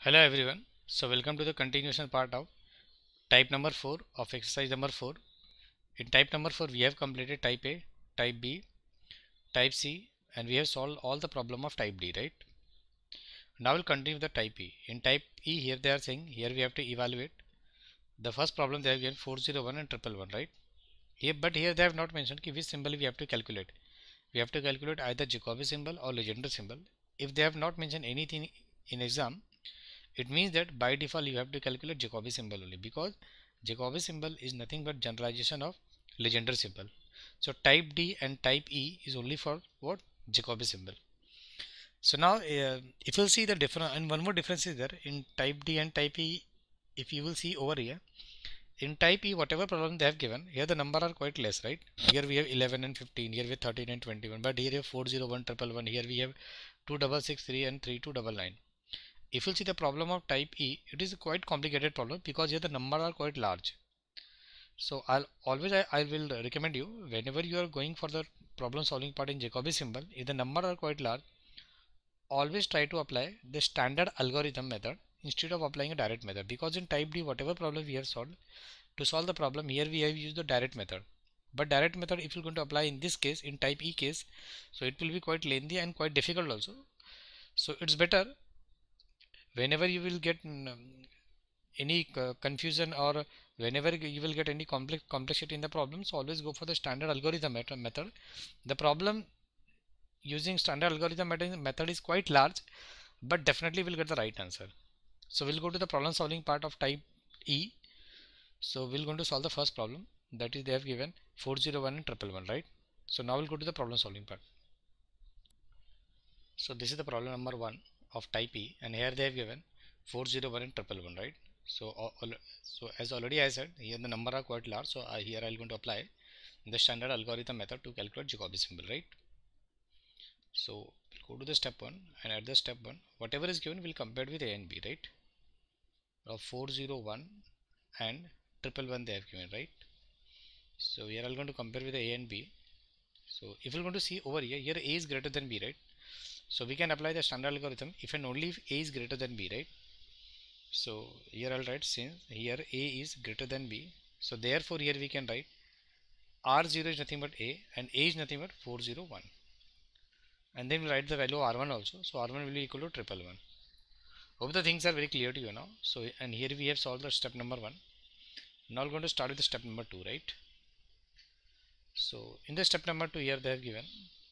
Hello everyone. So welcome to the continuation part of type number 4 of exercise number 4. In type number 4 we have completed type A, type B, type C and we have solved all the problem of type D, right? Now we'll continue with the type E. In type E here they are saying here we have to evaluate the first problem they have given 401 and 111, right? Here but here they have not mentioned which symbol we have to calculate. We have to calculate either Jacobi symbol or Legendre symbol. If they have not mentioned anything in exam, it means that by default you have to calculate Jacobi symbol only, because Jacobi symbol is nothing but generalization of Legendre symbol. So type D and type E is only for what? Jacobi symbol. So now if you'll see the difference, and one more difference is there in type D and type E. If you will see over here, in type E whatever problem they have given, here the number are quite less, right? Here we have 11 and 15, here we have 13 and 21, but here we have 401, 111, here we have 2663 and 3299. If you see the problem of type E, it is a quite complicated problem because here the number are quite large. So I will recommend you, whenever you are going for the problem solving part in Jacobi symbol, if the number are quite large, always try to apply the standard algorithm method instead of applying a direct method, because in type D whatever problem we have solved, to solve the problem here we have used the direct method. But direct method if you're going to apply in this case, in type E case, so it will be quite lengthy and quite difficult also. So it's better whenever you will get any confusion, or whenever you will get any complexity in the problems, always go for the standard algorithm method. The problem using standard algorithm method is quite large, but definitely will get the right answer. So we'll go to the problem solving part of type E. So we're going to solve the first problem, that is they have given 401 and 111, right? So now we'll go to the problem solving part. So this is the problem number 1 of type E, and here they have given 401 and 111, right? So as already I said, here the number are quite large, so here I'm going to apply the standard algorithm method to calculate Jacobi symbol, right? So we'll go to the step 1, and at the step 1 whatever is given we'll compare with A and B, right? Of 401 and 111 they have given, right? So here I'm going to compare with A and B. So if you're going to see over here A is greater than B, right? So we can apply the standard algorithm if and only if A is greater than B, right? So here I'll write, since here A is greater than B, so therefore here we can write R0 is nothing but A and A is nothing but 401, and then we'll write the value of R1 also. So R1 will be equal to 111. Hope the things are very clear to you now. So and here we have solved the step number 1. Now we're going to start with the step number 2, right? So in the step number 2 here they have given,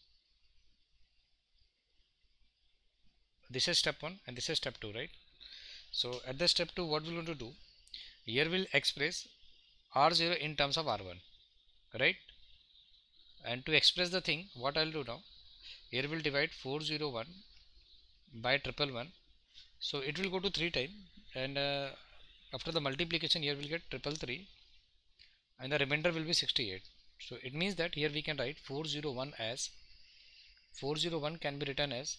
this is step 1 and this is step 2, right? So at the step 2 what we're going to do, here we'll express R0 in terms of R1, right? And to express the thing, what I'll do now, here we'll divide 401 by 111, so it will go to 3 times, and after the multiplication here we'll get 333 and the remainder will be 68. So it means that here we can write 401 as 401 can be written as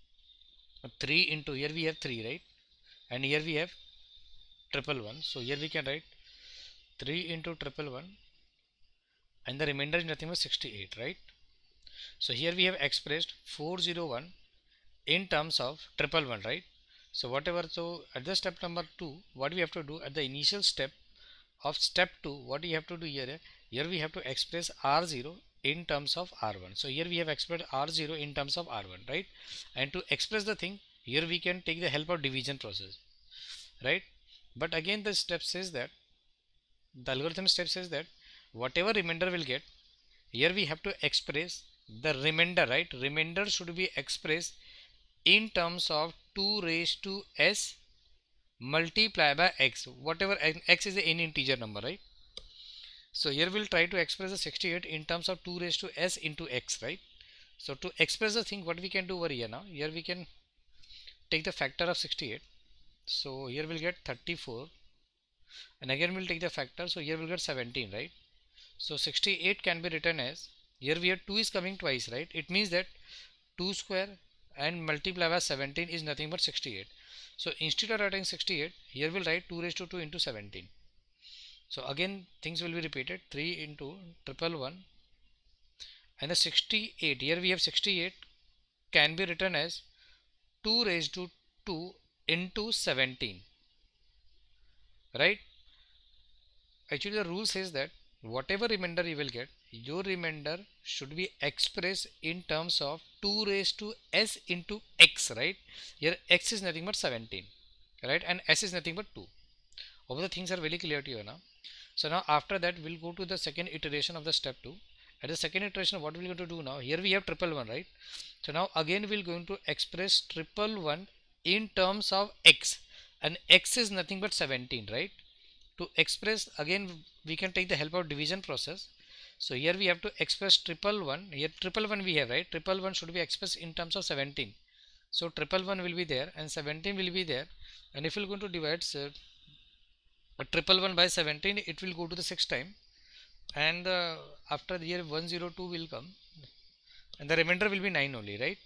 3 into, here we have 3, right? And here we have 111, so here we can write 3 into 111 and the remainder is nothing but 68, right? So here we have expressed 401 in terms of 111, right? So whatever, so at the step number 2 what we have to do, at the initial step of step 2 what we have to do here we have to express R0 in terms of R1. So here we have expressed R0 in terms of R1, right? And to express the thing, here we can take the help of division process, right? But again the step says that, the algorithm step says that whatever remainder will get, here we have to express the remainder, right? Remainder should be expressed in terms of 2 raised to s multiply by x, whatever x is any integer number, right? So here we'll try to express the 68 in terms of 2 raised to s into x, right? So to express the thing, what we can do over here now, here we can take the factor of 68. So here we'll get 34 and again we'll take the factor, so here we'll get 17, right? So 68 can be written as, here we have 2 is coming twice, right? It means that 2 square and multiply by 17 is nothing but 68. So instead of writing 68, here we'll write 2 raised to 2 into 17. So again things will be repeated, 3 into 111 and the 68, here we have 68 can be written as 2 raised to 2 into 17, right? Actually, the rule says that whatever remainder you will get, your remainder should be expressed in terms of 2 raised to s into x, right? Here x is nothing but 17, right? And s is nothing but 2. All the things are very clear to you now. So now after that, we'll go to the second iteration of the step 2. At the second iteration, what we're going to do now, here we have triple one, right? So now again we're going to express triple one in terms of x, and x is nothing but 17, right? To express, again we can take the help of division process. So here we have to express triple one. Here triple one we have, right? Triple one should be expressed in terms of 17. So triple one will be there and 17 will be there. And if we're going to divide triple one by 17, it will go to the 6 time. And after the year 102 will come, and the remainder will be 9 only, right?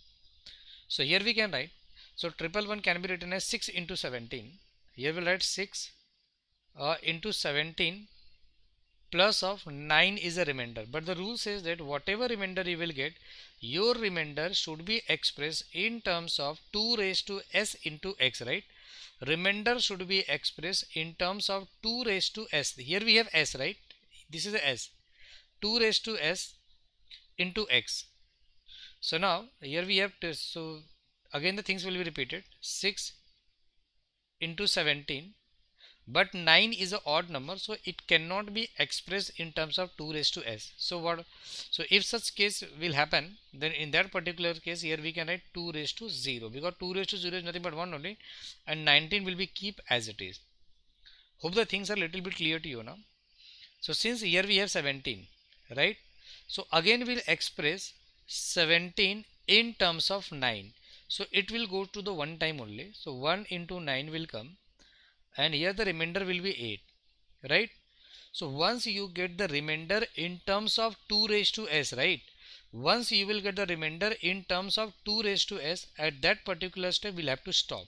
So here we can write, so triple one can be written as 6 into 17. Here we'll write 6 into 17 plus of 9 is a remainder, but the rule says that whatever remainder you will get, your remainder should be expressed in terms of 2 raised to s into x, right? Remainder should be expressed in terms of 2 raised to s. Here we have s, right? This is a s. 2 raised to s into x. So now here we have to, so again the things will be repeated, 6 into 17, but 9 is an odd number, so it cannot be expressed in terms of 2 raised to s. So what, so if such case will happen, then in that particular case here we can write 2 raised to 0, because 2 raised to 0 is nothing but 1 only, and 19 will be keep as it is. Hope the things are little bit clear to you now. So since here we have 17, right? So again we'll express 17 in terms of 9. So it will go to the one time only. So 1 into 9 will come, and here the remainder will be 8, right? So once you get the remainder in terms of 2 raised to s, right? Once you will get the remainder in terms of 2 raised to s, at that particular step we'll have to stop.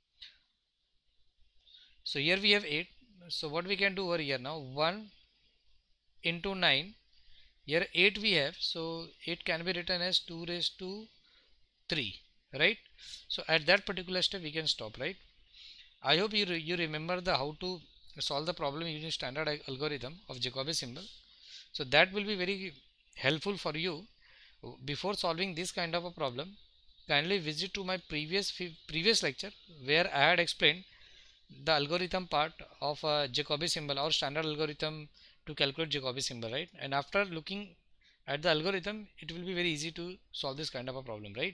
So here we have 8. So what we can do over here now, 1 into 9, here 8 we have, so 8 can be written as 2 raised to 3, right? So at that particular step we can stop, right? I hope you remember the how to solve the problem using standard algorithm of Jacobi symbol. So that will be very helpful for you. Before solving this kind of a problem, kindly visit to my previous lecture where I had explained the algorithm part of a Jacobi symbol or standard algorithm to calculate Jacobi symbol, right? And after looking at the algorithm, it will be very easy to solve this kind of a problem, right?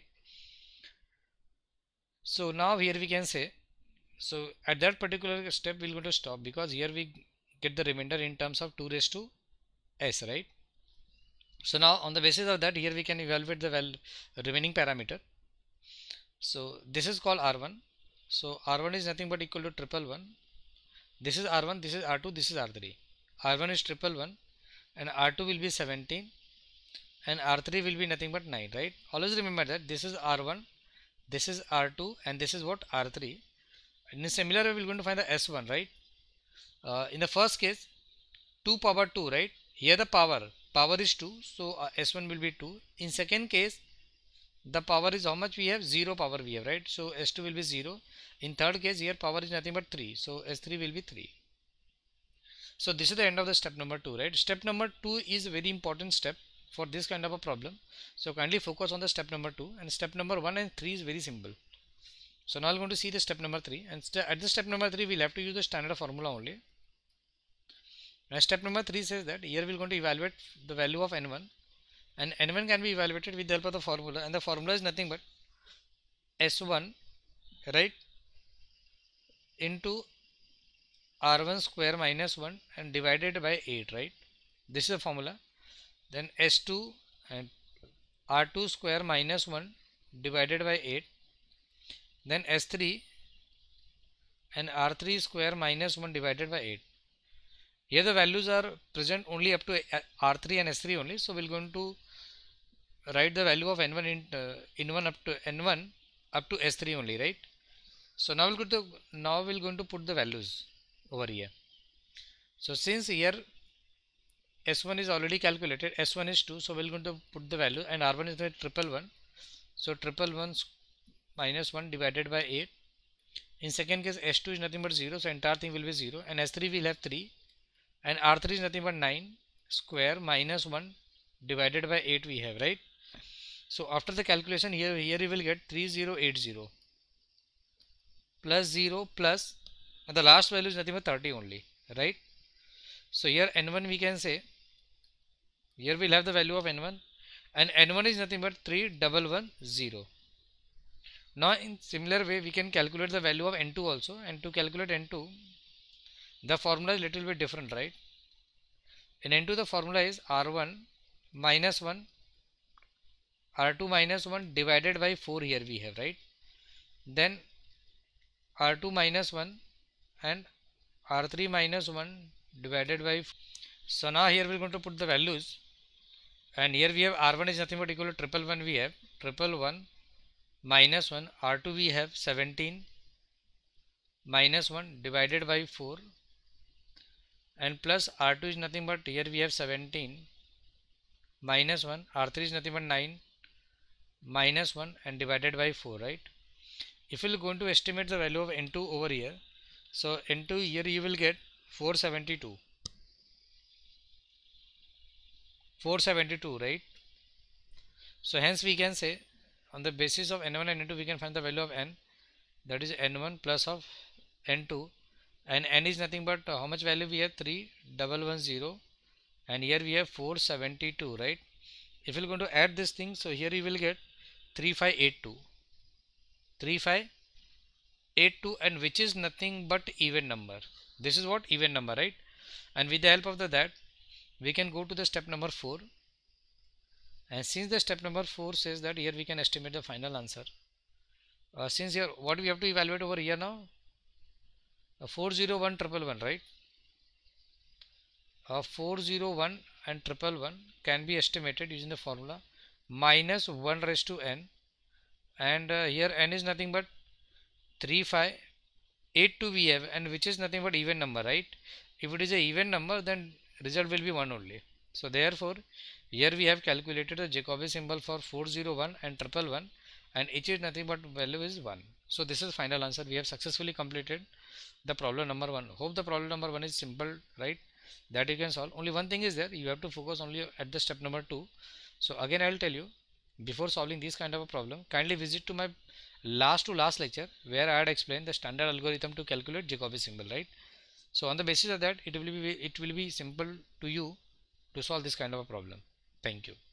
So now here we can say, so at that particular step we're going to stop, because here we get the remainder in terms of 2 raised to s, right? So now on the basis of that, here we can evaluate the remaining parameter. So this is called R1. So R1 is nothing but equal to triple one. This is R1, this is R2, this is R3. R1 is triple one, and R2 will be 17, and R3 will be nothing but 9, right? Always remember that this is R1, this is R2, and this is what, R3. In a similar way, we're going to find the S1, right? In the first case, 2 power 2, right? Here the power is 2, so S1 will be 2. In second case, the power is how much we have? 0 power we have, right? So S2 will be 0. In third case, here power is nothing but 3, so S3 will be 3. So this is the end of the step number 2, right? Step number 2 is a very important step for this kind of a problem. So kindly focus on the step number 2, and step number 1 and 3 is very simple. So now I'm going to see the step number 3, and at the step number 3 we'll have to use the standard formula only. Now step number 3 says that here we're going to evaluate the value of n1, and n1 can be evaluated with the help of the formula, and the formula is nothing but s1, right, into r1 square minus 1 and divided by 8, right? This is the formula. Then s2 and r2 square minus 1 divided by 8. Then S3 and R3 square minus 1 divided by 8. Here the values are present only up to R3 and S3 only. So we're going to write the value of N1 in 1 up to N1 up to S3 only, right? So now we're going to put the values over here. So since here S1 is already calculated, S1 is 2, so we're going to put the value, and R1 is the triple one. So triple one minus 1 divided by 8. In second case S2 is nothing but 0, so entire thing will be 0, and S3 will have 3, and R3 is nothing but 9 square minus 1 divided by 8 we have, right? So after the calculation here you will get 3080 plus 0 plus, and the last value is nothing but 30 only, right? So here n1 we can say, here we'll have the value of n1, and n1 is nothing but 3110. Now in similar way we can calculate the value of n2 also, and to calculate n2 the formula is little bit different, right? In n2 the formula is r1 minus 1 r2 minus 1 divided by 4 here we have, right? Then r2 minus 1 and r3 minus 1 divided by 4. So now here we're going to put the values, and here we have r1 is nothing but equal to 111 we have 111 minus 1, r2 we have 17 minus 1 divided by 4, and plus r2 is nothing but, here we have 17 minus 1, r3 is nothing but 9 minus 1 and divided by 4, right? If you are going to estimate the value of n2 over here, so n2 here you will get 472, right? So hence we can say on the basis of n1 and n2 we can find the value of n, that is n1 plus of n2, and n is nothing but how much value we have, 3110, and here we have 472, right? If you are going to add this thing, so here you will get 3582, and which is nothing but even number. This is what? Even number, right? And with the help of that we can go to the step number 4, and since the step number 4 says that here we can estimate the final answer, since here what we have to evaluate over here now, 40111, right? 401 and 111 can be estimated using the formula minus 1 raised to n, and here n is nothing but 3582 we have, and which is nothing but even number, right? If it is a even number, then result will be 1 only. So therefore here we have calculated the Jacobi symbol for 401 and 111, and each is nothing but value is 1. So this is final answer. We have successfully completed the problem number 1. Hope the problem number 1 is simple, right? That you can solve. Only one thing is there, you have to focus only at the step number 2. So again I will tell you, before solving this kind of a problem, kindly visit to my last lecture where I had explained the standard algorithm to calculate Jacobi symbol, right? So on the basis of that, it will be simple to you to solve this kind of a problem. Thank you.